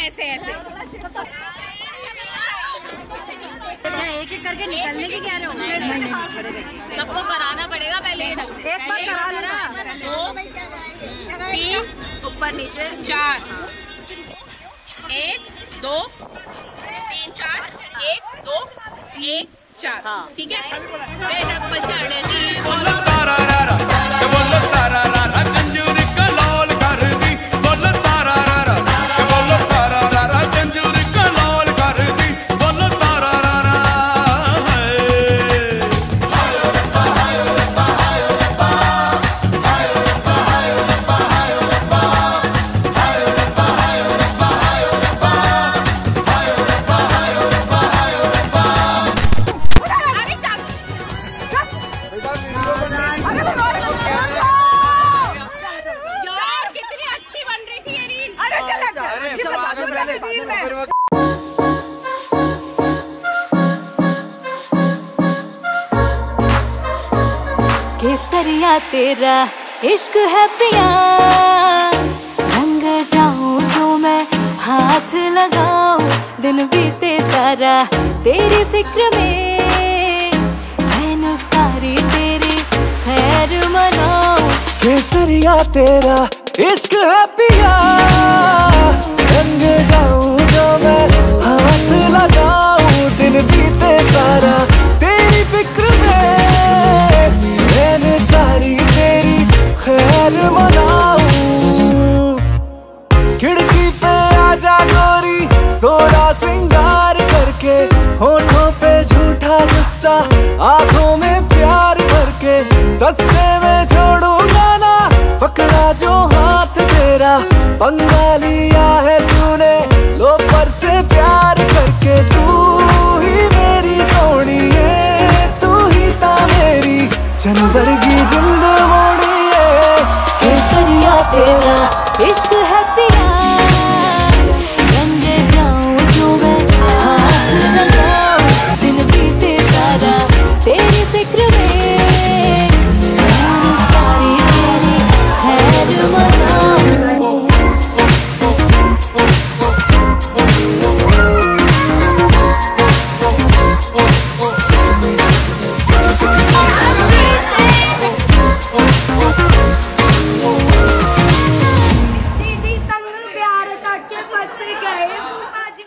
ऐसे ऐसे। क्या एक एक करके निकलने की कह रहे हो? सबको कराना पड़ेगा पहले ये ढंग से। एक बार करा लेना। 2 3 ऊपर नीचे 4 1 2 3 4 1 2 1 4 ठीक है। चढ़ती बोलो तारा रारा बोलो तारा रारा जंजूरी का लाल कर दी बोलो तारा रारा बोलो तारा रारा जंजूरी का लाल कर दी बोलो तारा रारा। हायो रब्बा हायो रब्बा हायो रब्बा हायो रब्बा हायो रब्बा हायो रब्बा हायो रब्बा हायो रब्बा हायो रब्बा हायो रब्बा हायो रब्बा हायो रब्बा। यार कितनी अच्छी बन रही थी ये रील। अरे चल केसरिया तेरा इश्क है पिया, रंग जाऊं जो मैं हाथ लगाऊं, दिन बीते सारा तेरी फिक्र में, रहनू सारी तेरी खैर मनाऊं। केसरिया तेरा इश्क है पिया, रंग जाऊं जो मैं हाथ लगाऊं, दिन बीते सारा तेरी फिक्र में, रहनू सारी तेरी खैर मनाऊं। खिड़की पे आजा गोरी सोरा सिंगार करके, होठों पे झूठा गुस्सा आंखों में प्यार करके, सस्ते में छोड़ूंगा ना पकड़ा जो हाथ तेरा, पंगा लिया है तूने लोफर से प्यार करके। तू ही मेरी सोनिए, तू ही था मेरी जनवर की जिंद मोड़िए। केसरिया तेरा इश्क है पिया, रंग जाऊं जो मैं हाथ लगाऊं, दिन बीते सारा तेरी फिक्र में, सारी तेरी खैर मनाऊं। दीदी संग प्यार चाचे फंस गए फूफा जी।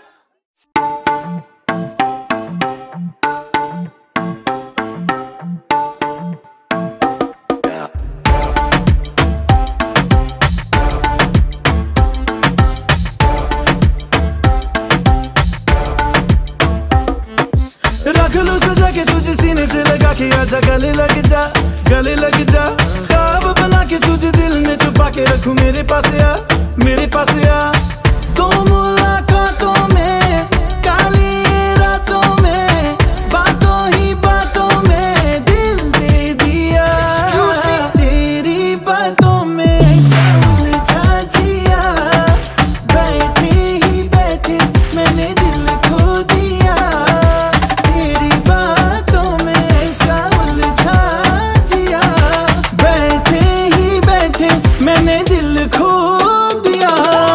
रख लो सजा के तुझे सीने से लगा के, आजा गले लग जा गले लग जा, ख्वाब बना के तुझे दिल में छुपा के रखूं, मेरे पास आ मेरे पास आ। तो मुलाकातों में काली रातों में, बातों ही बातों में दिल दे दिया, तेरी बातों में उलझा जिया, बैठे ही बैठे मैंने दिल खो दिया, तेरी बातों में ऐसा उलझा जिया, बैठे ही बैठे मैंने दिल खो दिया।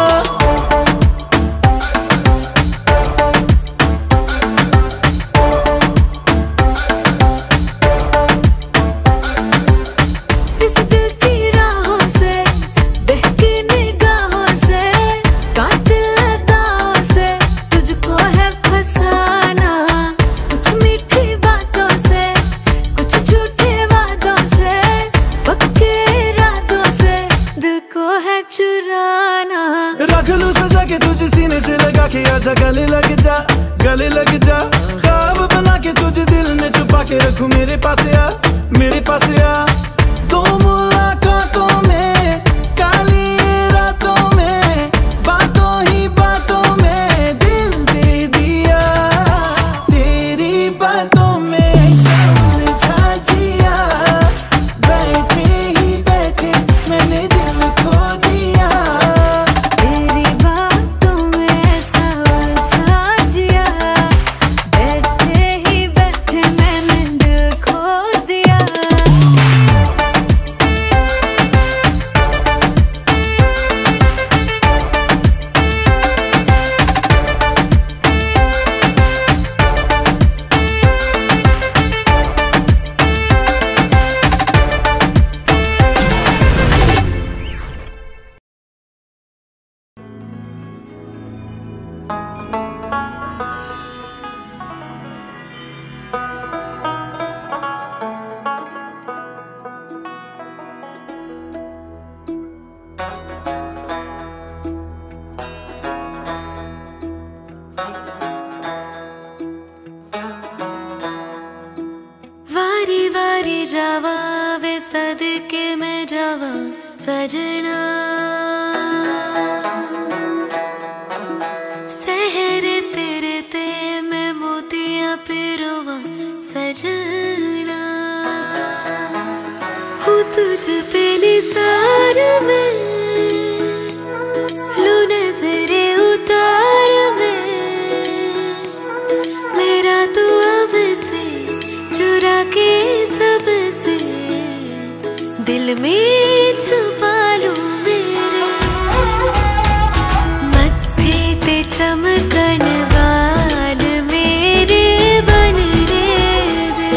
इस दिल की राहों से, बहकी निगाहों से, कातिल अदाओं से तुझको है फसाना, कुछ मीठी बातों से, कुछ झूठे वादों से, पक्के इरादों से दिल को है चुराना। रख लूं सजा के तुझे सीने से लगा के, आजा गले लग जा गले लग जा, ख्वाब बना के तुझे दिल में छुपा के रखूं, मेरे पास आ मेरे पास आ। तो मुलाकातों में काली रातों में, बातों ही बातों में दिल दे दिया, तेरी बातों में ऐसा उलझा जिया, बैठे ही बैठे मैंने दिल खो दिया, तेरी बातों में ऐसा उलझा जिया, बैठे ही बैठे मैंने दिल खो दिया। सदके में जावा सजना, सहरे तेरे ते मैं मोतियां पिरोवा सजना, हूँ तुझ पे निसार में, लू नजरे उतार में, मेरा तू अब से चुरा के सबसे दिल में छुपा लूं मेरे, मत्थे ते चमकन वाल मेरे बनने दे,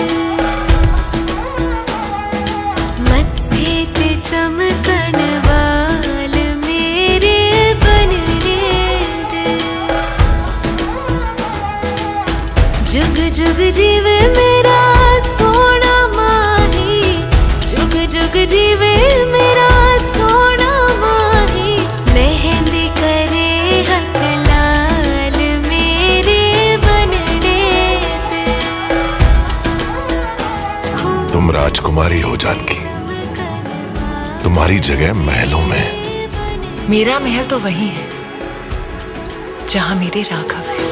मत्थे ते चमकन वाल मेरे बनने दे, जुग जुग जीवे मेरा सोना माही, जुग जुग जीवे मेरा सोना माही, मेहंदी करे हक लाल मेरे बनने दे। तुम राजकुमारी हो जानकी, तुम्हारी जगह महलों में। मेरा महल तो वही है जहां मेरे राघव है।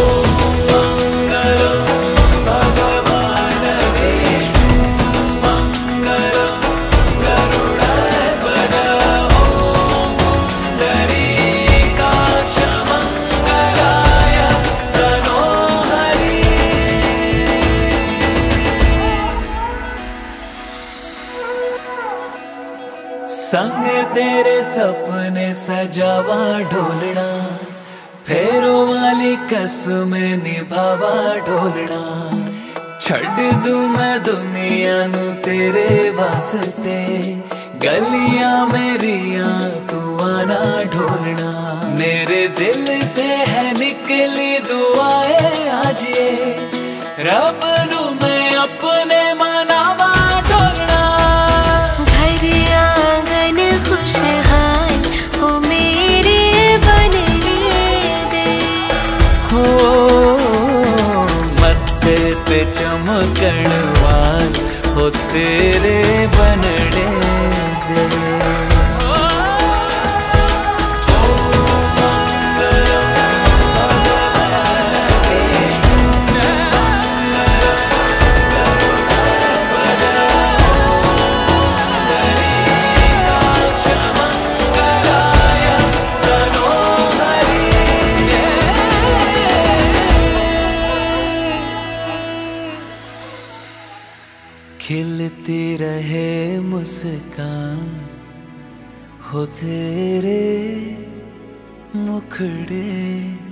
संग तेरे सपने सजावा ढोलना, फेरों वाली कसमें निभावा ढोलना, छड़ दूं मैं दुनिया नू तेरे वास्ते, गलियां मेरिया तू आना ढोलना, मेरे दिल से है निकली दुआएं आज ये, रब नू मैं अपने मनावा ढोलना, खुशहाल हो मेरे बनने दे, हो मत्थे पे चमकण वाल हो तेरे बनने दे। खिलती रहे मुस्कान हो तेरे मुखड़े